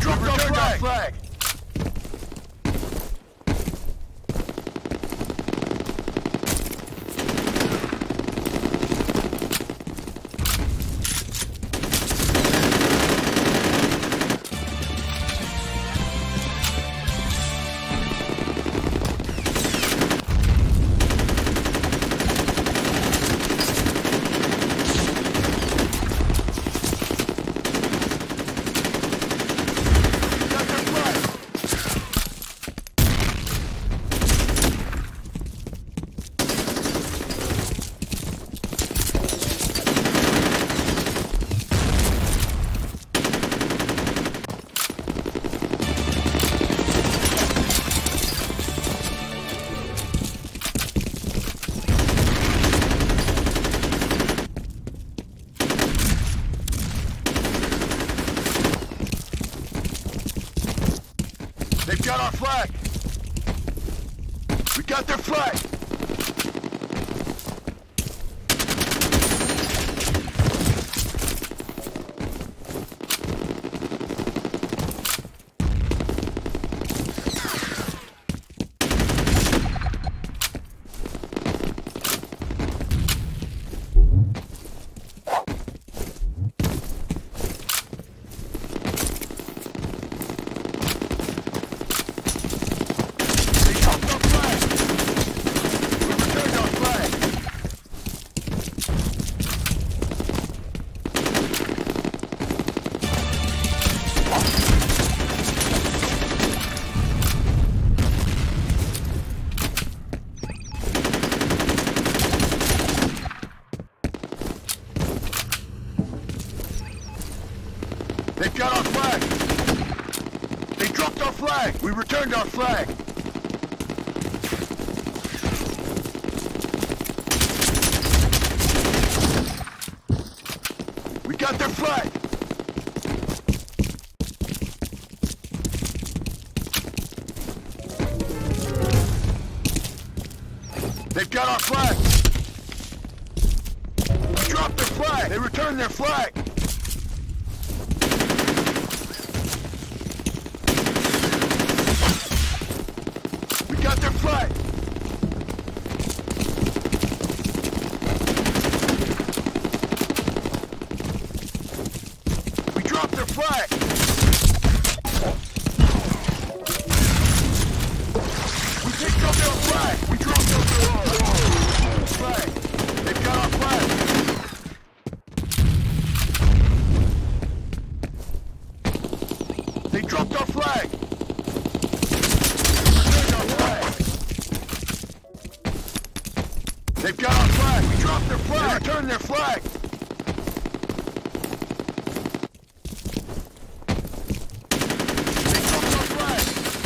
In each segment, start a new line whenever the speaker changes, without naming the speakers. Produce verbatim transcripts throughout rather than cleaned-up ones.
dropped our flag. flag. They've got our flag. We got their flag. They've got our flag. They dropped our flag. We returned our flag. We got their flag. They've got our flag. We dropped their flag. They returned their flag. Got their flag. We dropped their flag. We picked up their flag. We dropped their flag. They've got our flag. They dropped our flag. They've got our flag. We dropped their flag. They returned their flag. They dropped our flag.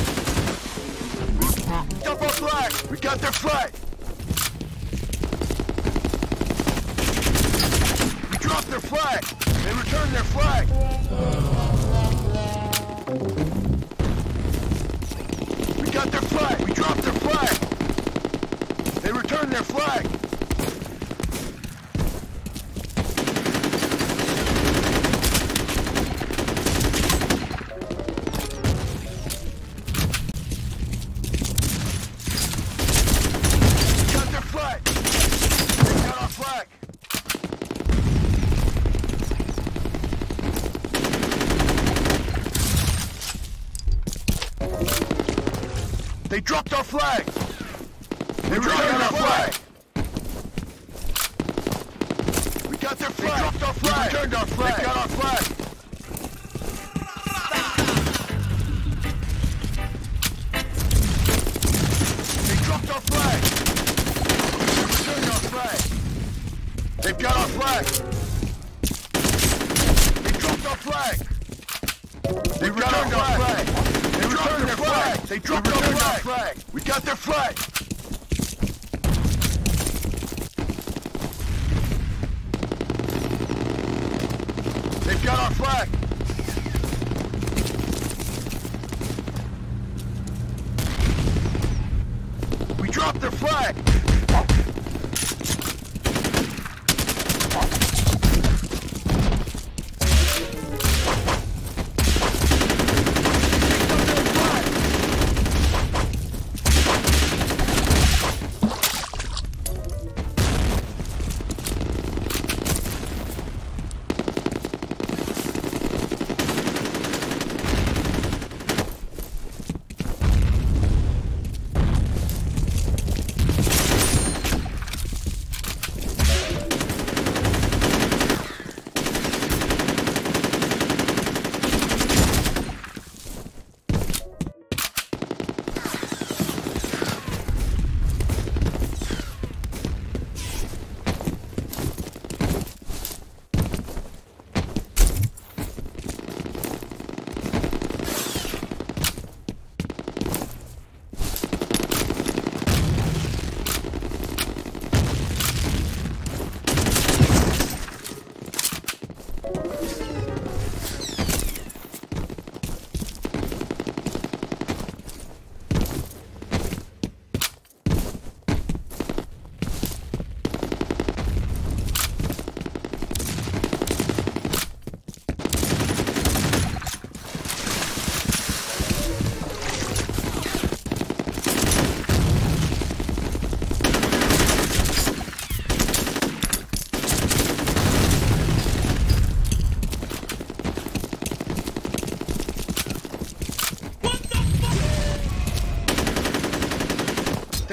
Got our flag. We got their flag. We dropped their flag. They returned their flag. We got their flag. We dropped their flag. They returned their flag. Got their flag. They got our flag. They dropped our flag. They returned our flag. We got their flag. They dropped our flag. We returned our flag. They got our flag. They dropped our flag. We returned our flag. They've got our flag. They dropped our flag. They returned our flag. They returned their flag. They dropped our flag. We got their flag. They've got our flag. We dropped their flag.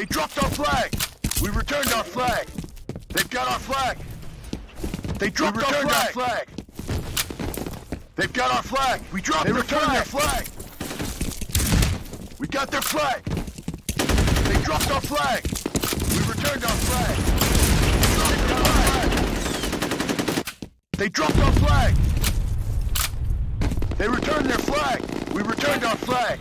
dropped our flag. We returned our flag. They've got our flag. They dropped we returned our flag. our flag. They've got our flag. We dropped they their flag. their flag. We got their flag. They dropped our flag. We returned our flag. They dropped our flag. They returned their flag. We returned our flag.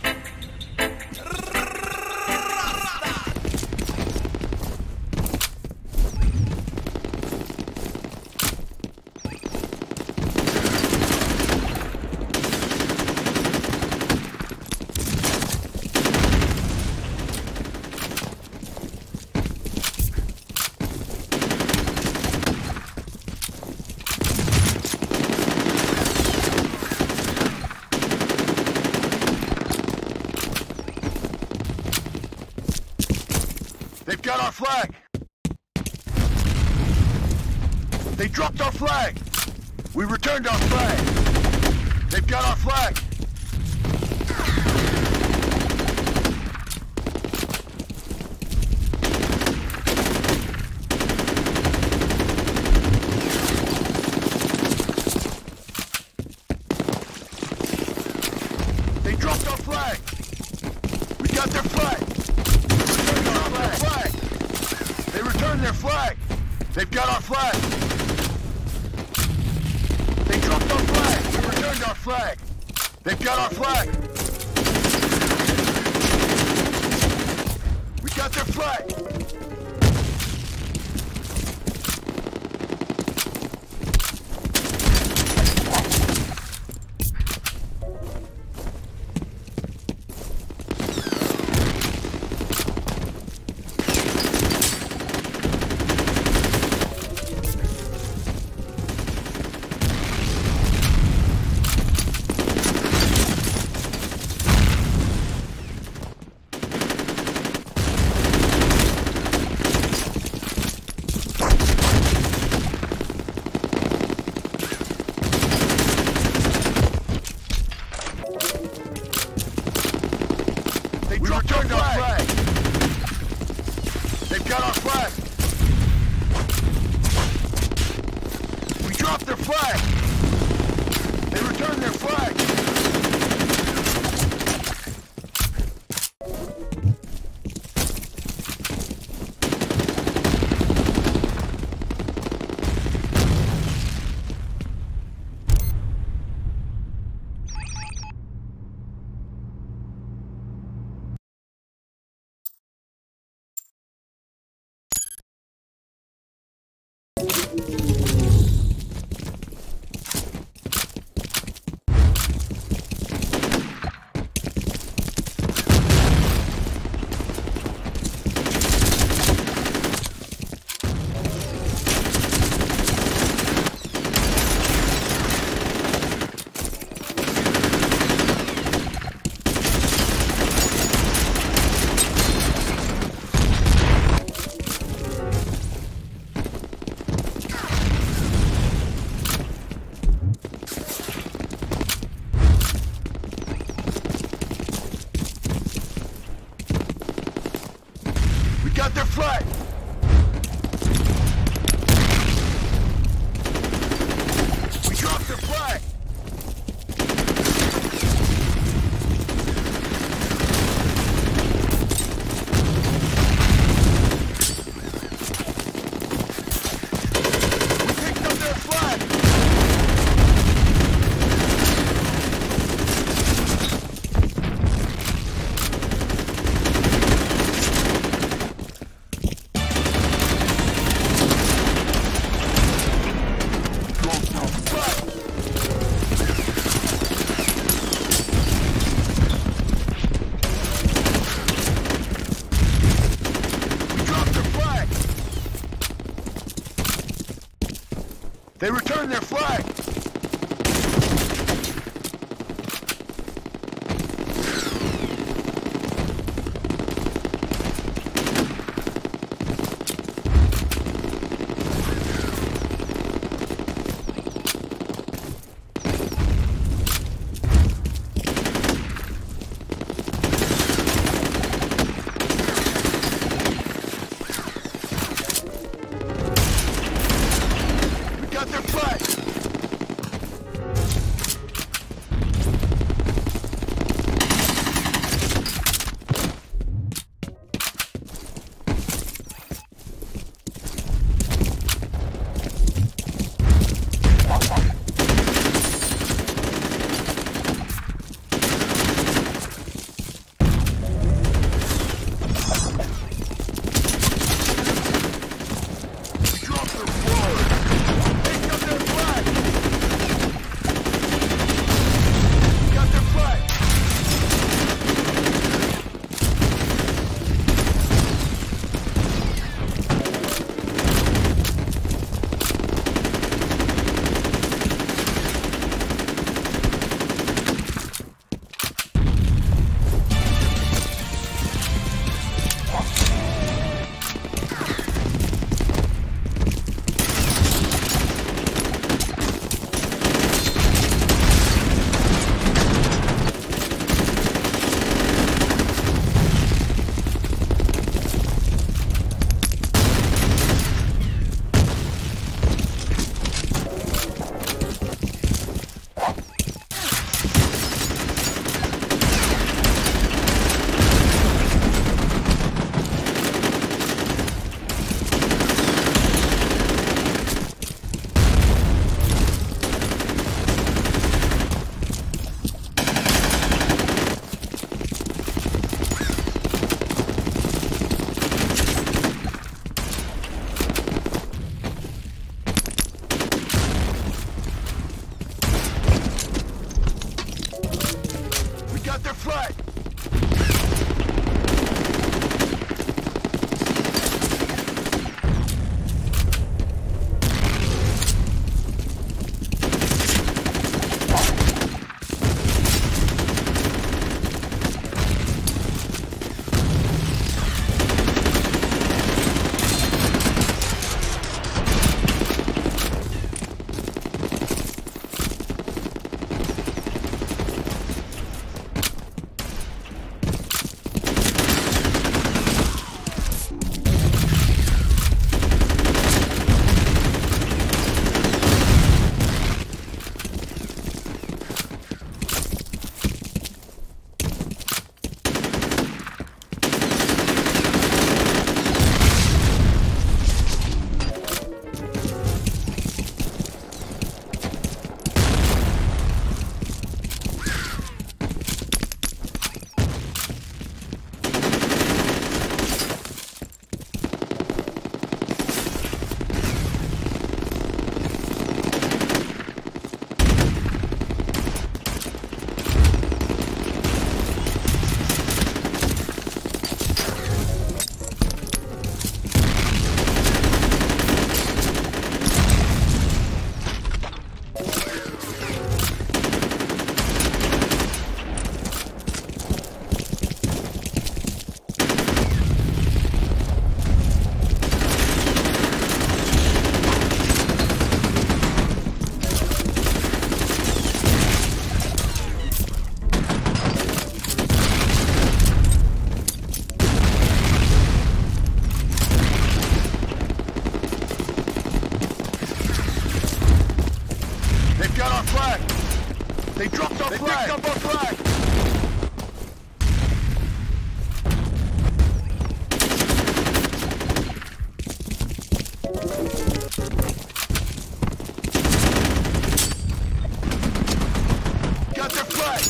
They've got our flag. They dropped our flag. We returned our flag. They've got our flag. They dropped our flag. We got their flag. They returned their flag. They've got our flag. They dropped our flag. We returned our flag. They've got our flag. We got their flag. Returned our flag. They've got our flag. We dropped their flag. They returned their flag. Got their flag! We dropped their flag! We picked up their flag! They returned their flag! They dropped our
They
flag!
picked up our flag!
Got their flag!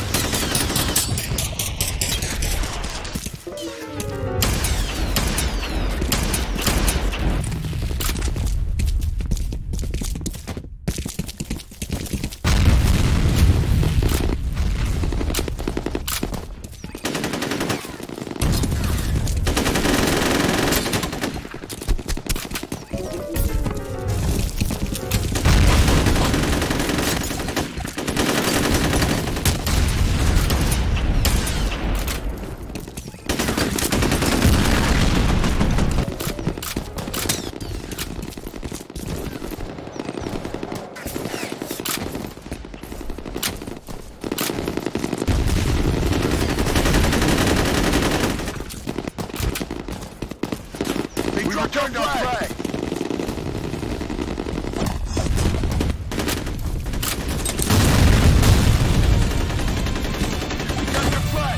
Returned our flag! Got their flag!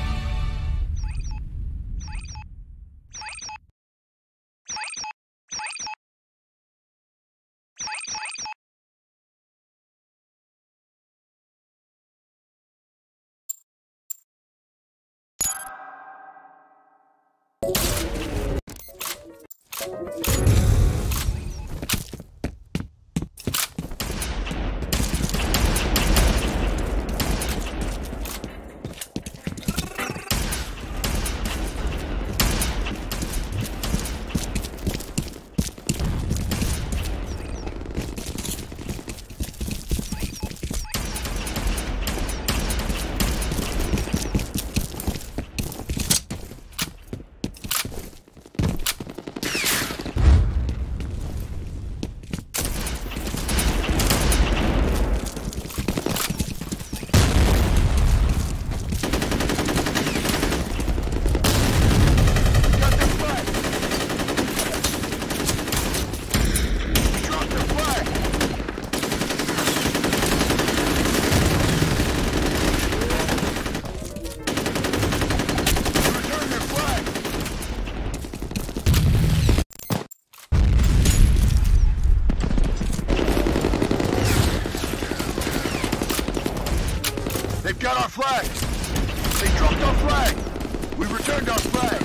They've got our flag! They dropped our flag! We returned our flag!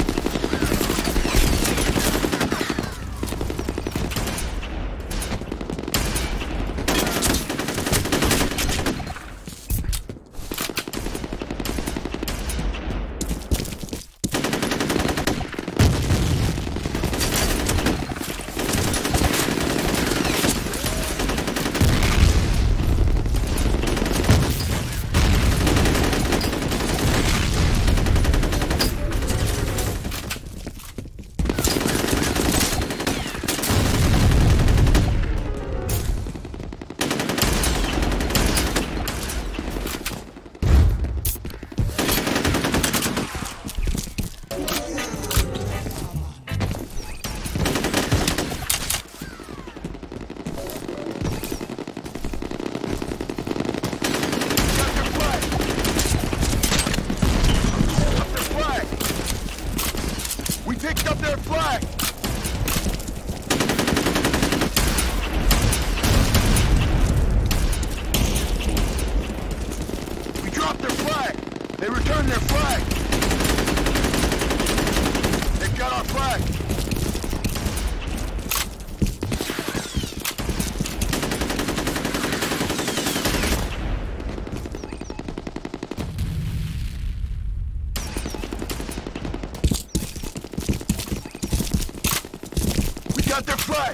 Picked up their flag!
We dropped their flag! They returned their flag! They've got our flag!
Got their flag!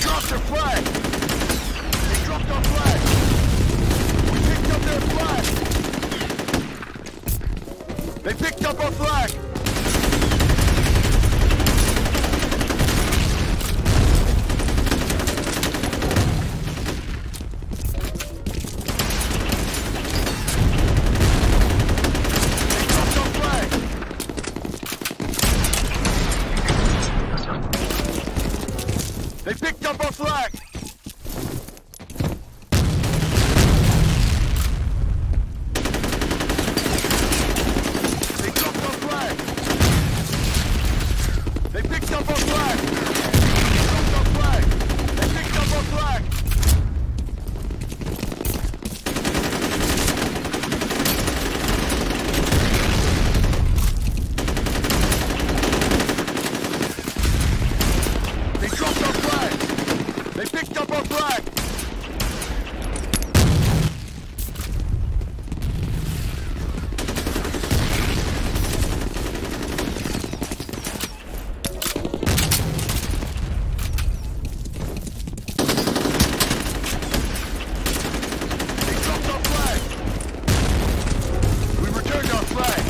dropped their flag. They dropped our flag. We picked up their flag. They picked up our flag. They picked up our flag! They dropped our flag! They picked up our flag! They dropped our flag! They picked up our flag! They dropped our flag! They picked up our flag! They dropped our flag! We returned our flag!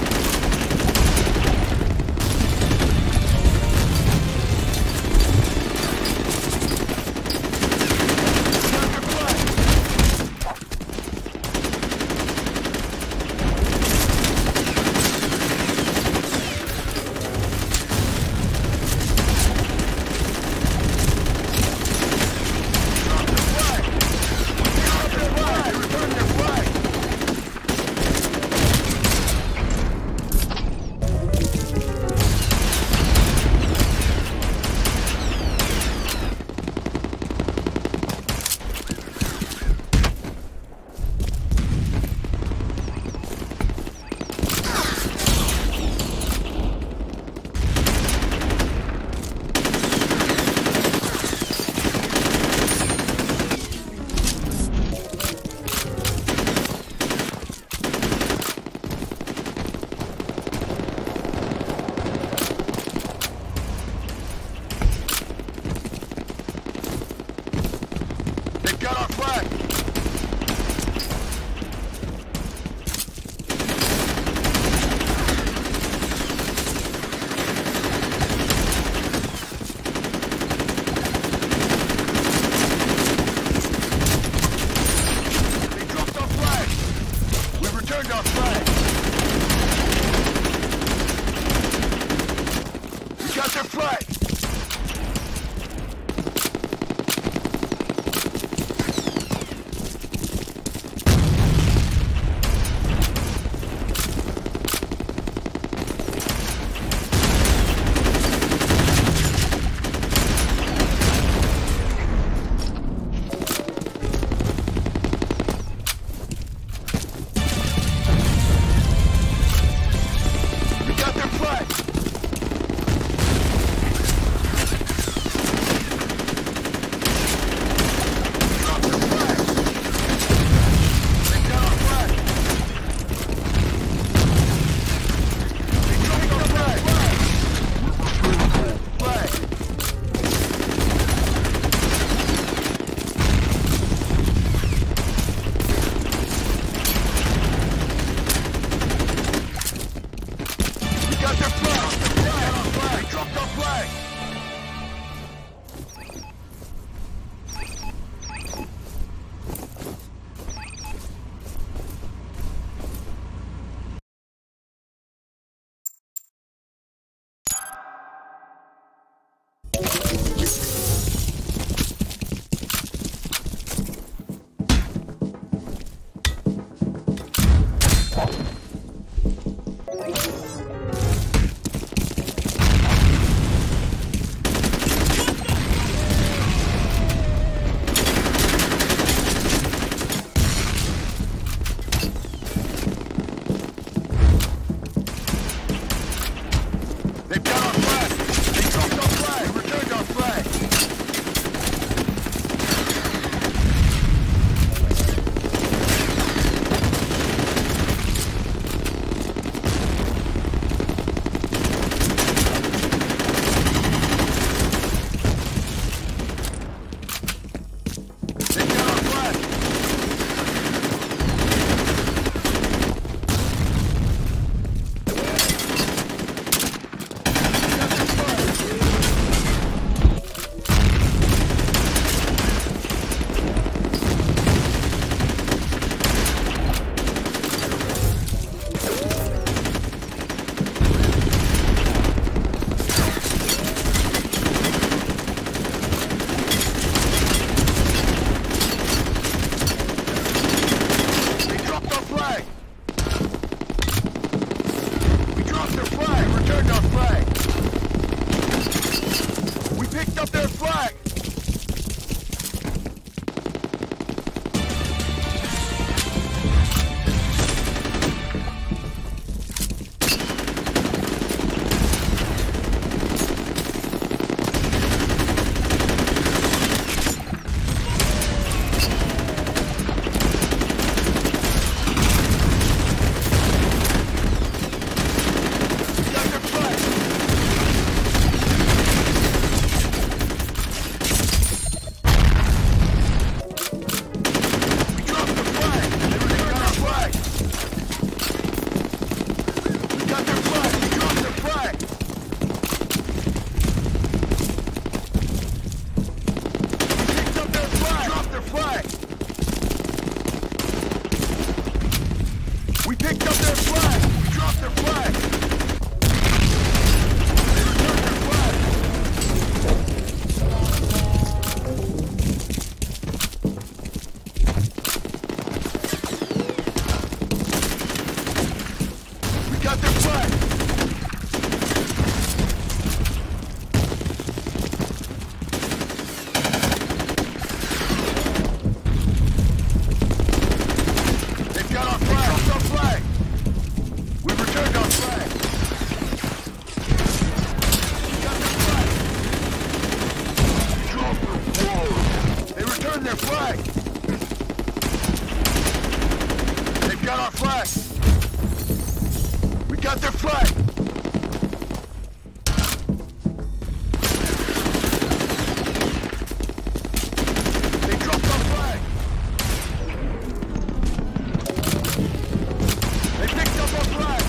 Got our flag! They dropped our flag! We returned our flag! We got their flag!
flag! They've got our flag! We got their flag! They dropped our flag! They picked up our flag!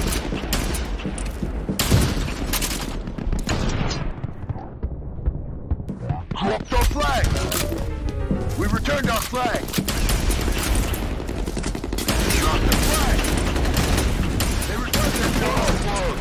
Dropped our flag! We returned our flag! They dropped the flag! They returned their flag!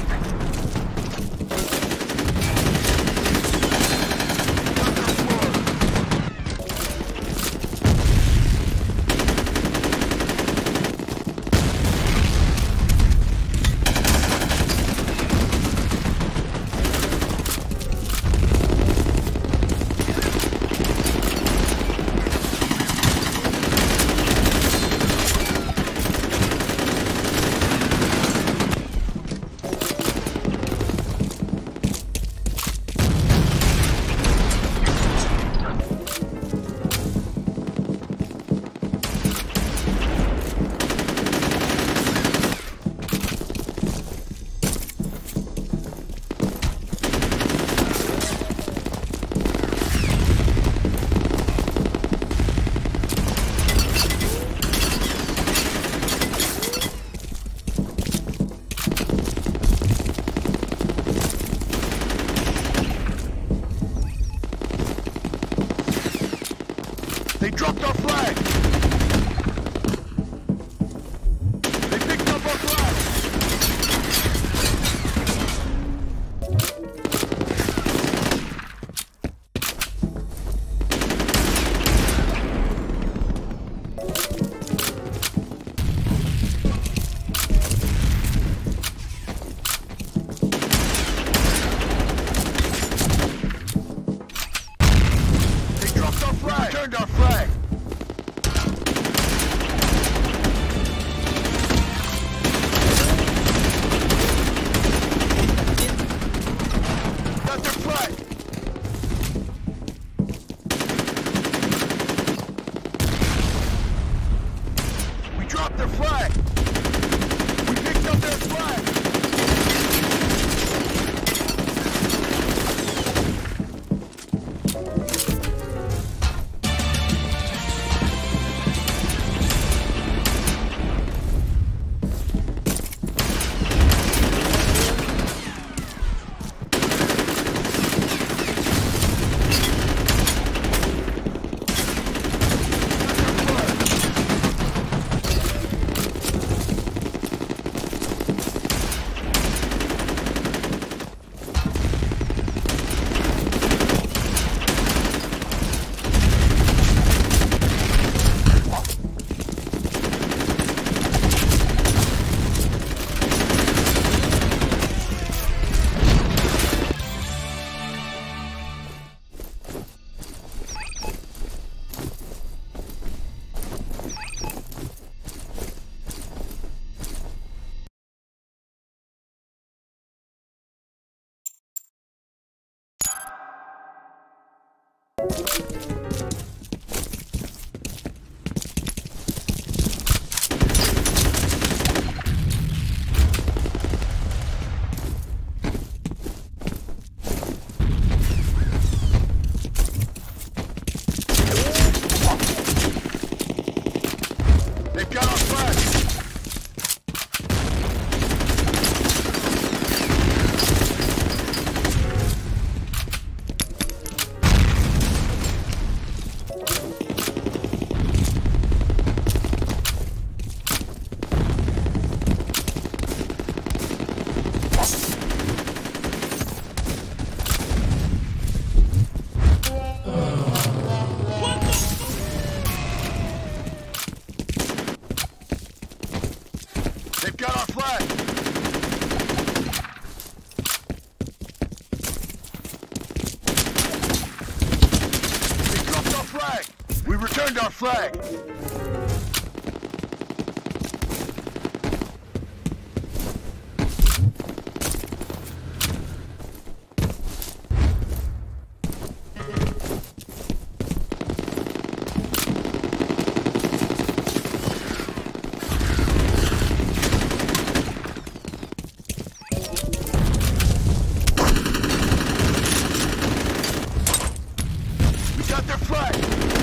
They dropped our flag! They picked up our flag! They dropped our flag! Turned our flag! Got their flag! We dropped their flag! We picked up their flag! They've got our flag! They've got our flag! They dropped our flag! We returned our flag! got their flag!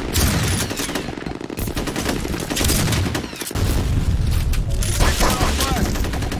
They got our flag!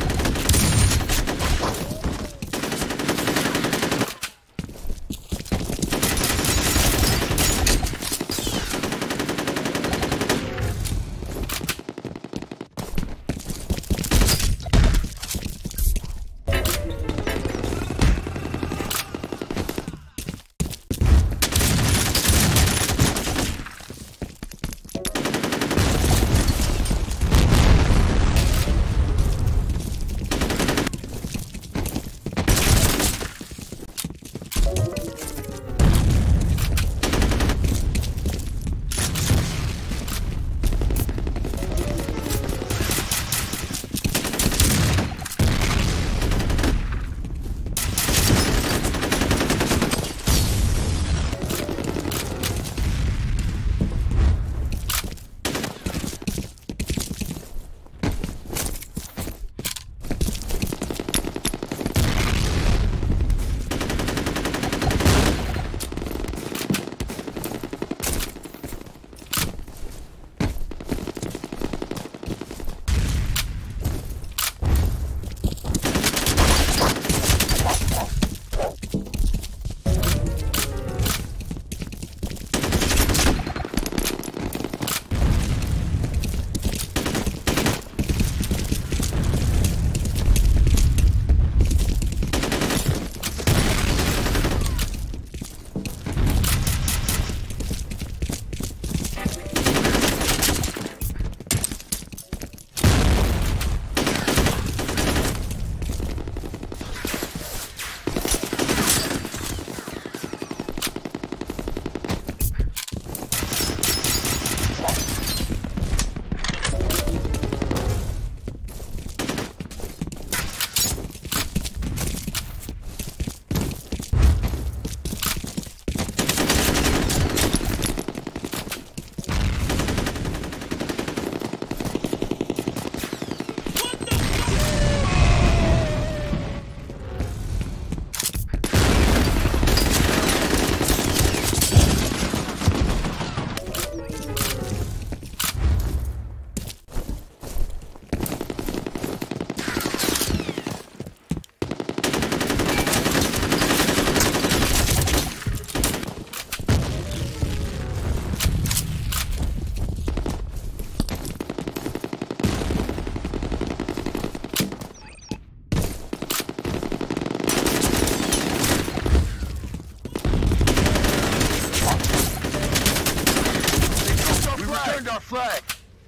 Our flag!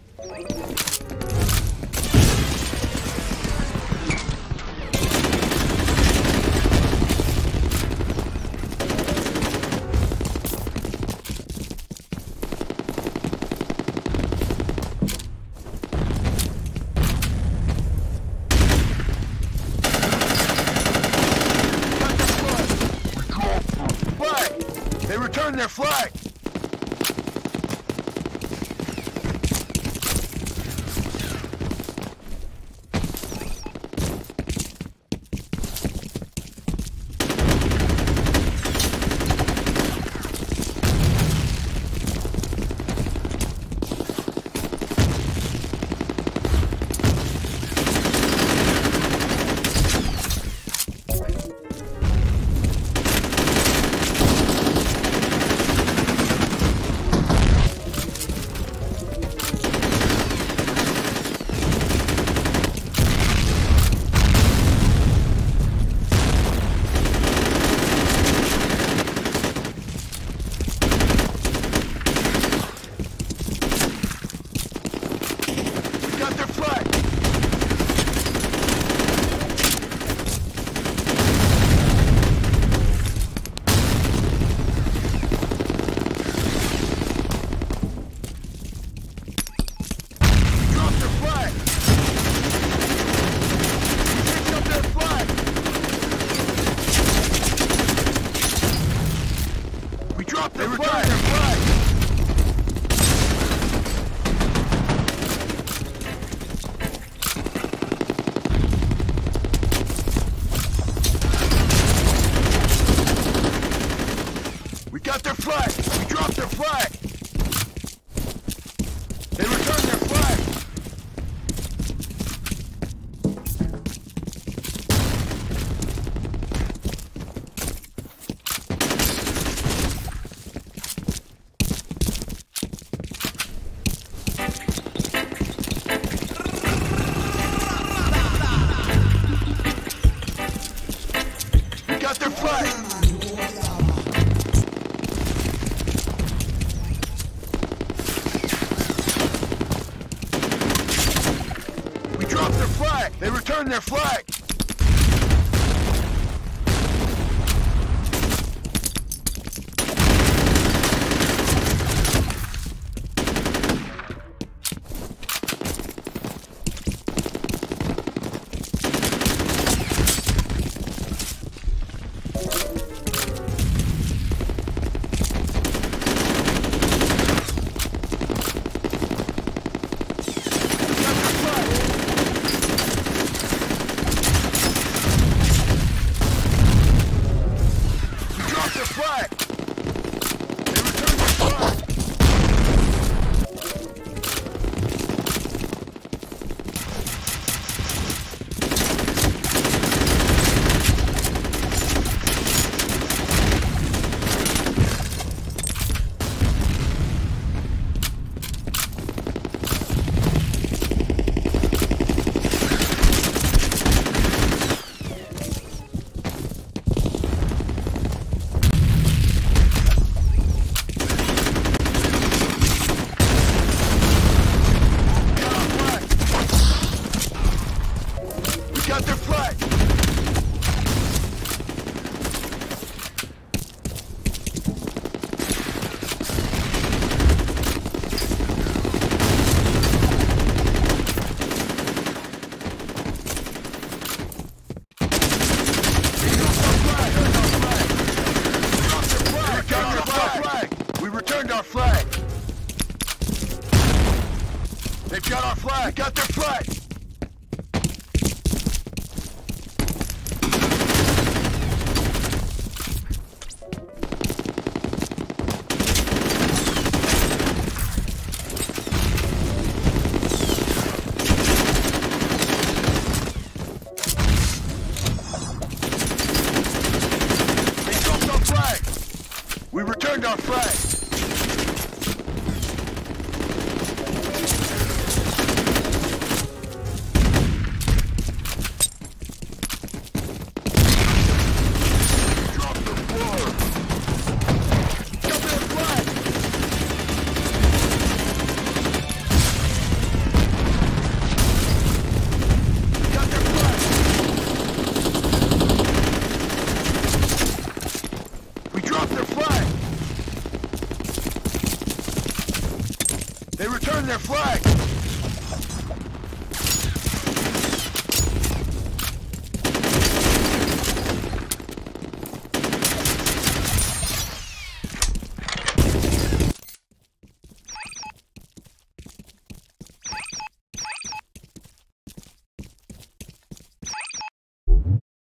Flag! They returned their flag! returned their flag! Got their flag! We returned our flag! They've got our flag! We got their flag! We returned our flag! Drop the floor! Got their flag! Got their flag! We dropped their flag! They returned their flag!